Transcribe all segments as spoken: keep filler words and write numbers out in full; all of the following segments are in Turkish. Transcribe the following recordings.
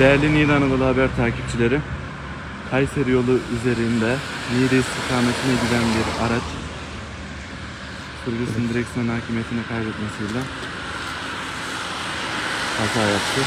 Değerli Niğde Anadolu Haber takipçileri, Kayseri yolu üzerinde Niğde istikametine giden bir araç sürücüsünün direksiyon hakimiyetini kaybetmesiyle kaza yaptı.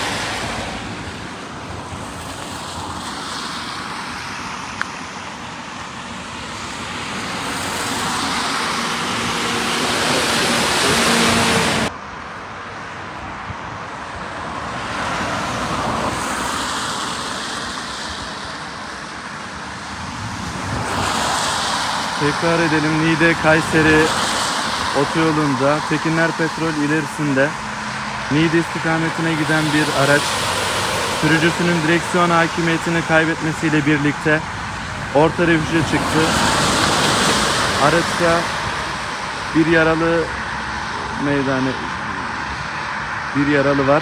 Tekrar edelim, Niğde Kayseri otoyolunda Tekinler Petrol ilerisinde Niğde istikametine giden bir araç sürücüsünün direksiyon hakimiyetini kaybetmesiyle birlikte orta refüje çıktı. Araçta bir yaralı meydana bir yaralı var.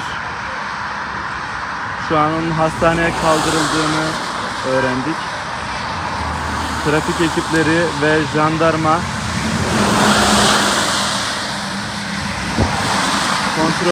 Şu an onun hastaneye kaldırıldığını öğrendik. Trafik ekipleri ve jandarma kontrol